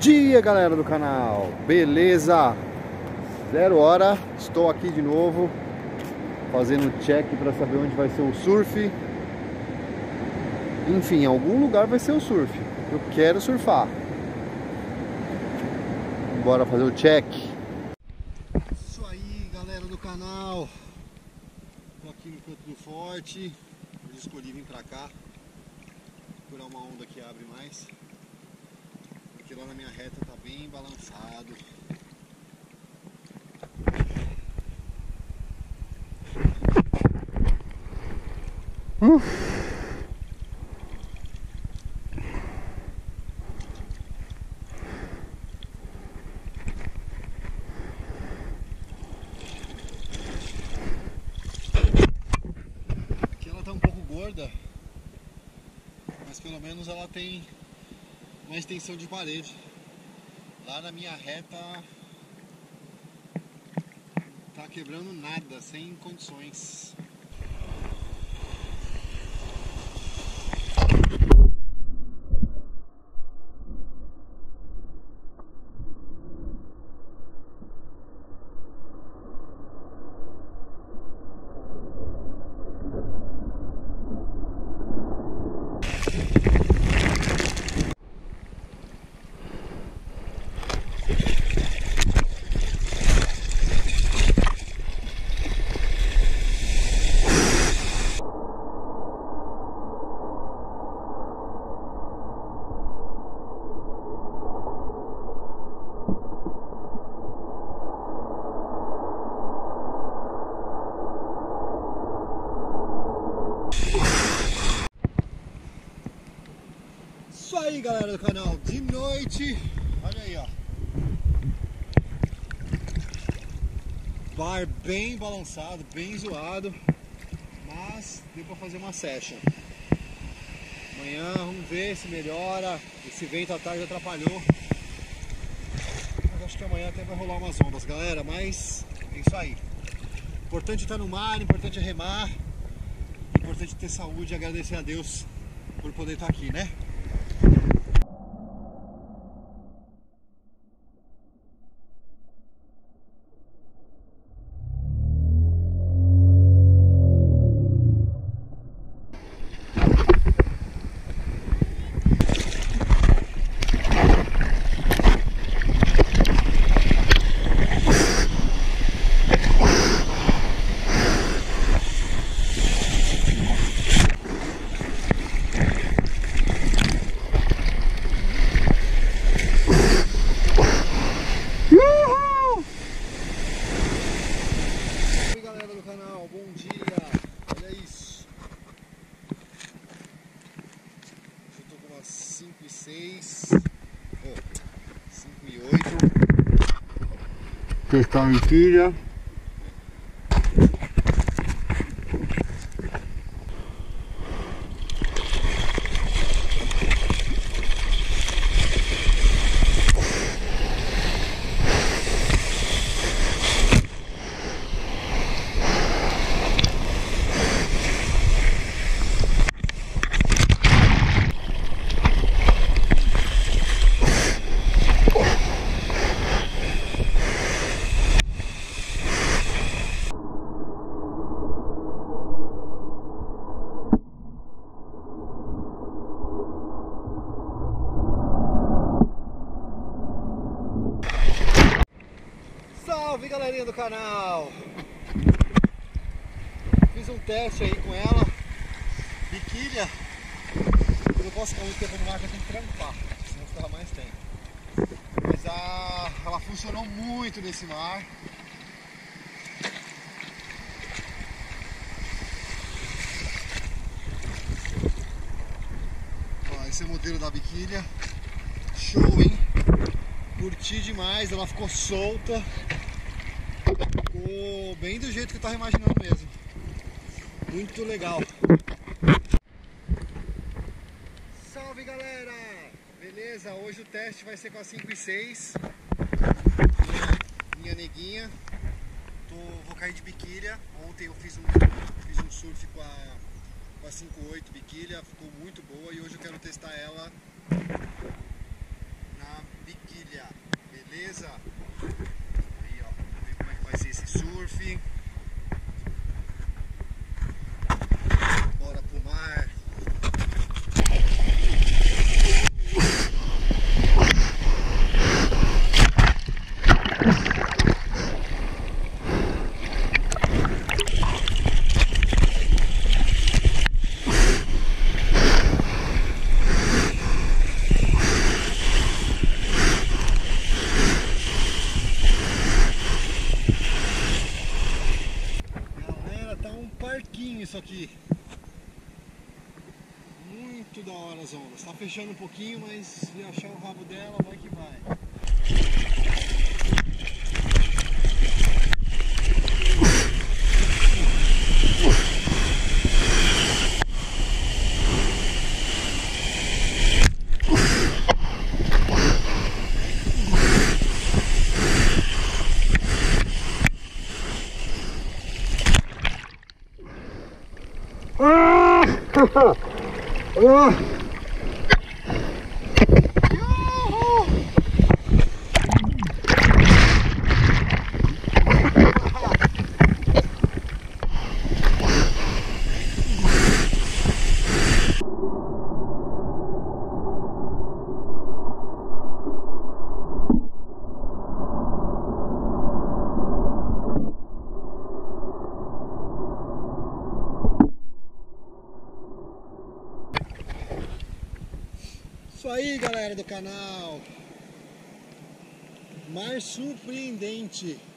dia, galera do canal, beleza? 0 hora, estou aqui de novo fazendo check para saber onde vai ser o surf. Enfim, em algum lugar vai ser o surf. Eu quero surfar. Bora fazer o check. Isso aí, galera do canal. Tô aqui no canto do forte. Eu escolhi vir pra cá procurar uma onda que abre mais, porque lá na minha reta tá bem balançado. Aqui ela tá um pouco gorda, mas pelo menos ela tem uma extensão de parede. Lá na minha reta tá quebrando nada, sem condições. Isso aí, galera do canal, de noite, olha aí, ó, bar bem balançado, bem zoado, mas deu pra fazer uma session. Amanhã vamos ver se melhora. Esse vento à tarde atrapalhou, mas acho que amanhã até vai rolar umas ondas, galera. Mas é isso aí, importante estar no mar, importante é remar, importante ter saúde e agradecer a Deus por poder estar aqui, né? Bom dia, olha isso. Eu tô com umas 5,6, 5,8. Testar a biquília. Salve, galerinha do canal! Fiz um teste aí com ela, biquília. Eu não posso ficar muito tempo no mar, que eu tenho que trampar, senão ficar mais tempo. Mas ela funcionou muito nesse mar. Ó, esse é o modelo da biquília. Show, hein? Curti demais, ela ficou solta. Ficou bem do jeito que eu tava imaginando mesmo. Muito legal. Salve, galera! Beleza? Hoje o teste vai ser com a 5,6. Minha neguinha. Vou cair de biquília. Ontem eu fiz um surf com a 5,8 biquília. Ficou muito boa e hoje eu quero testar ela na biquília, beleza? Aí ó, vamos ver como é que vai ser esse surf. Bora pro mar. Parquinho isso aqui. Muito da hora as ondas. Tá fechando um pouquinho, mas se achar o rabo dela, vai que vai. Isso aí, galera do canal. Mar surpreendente.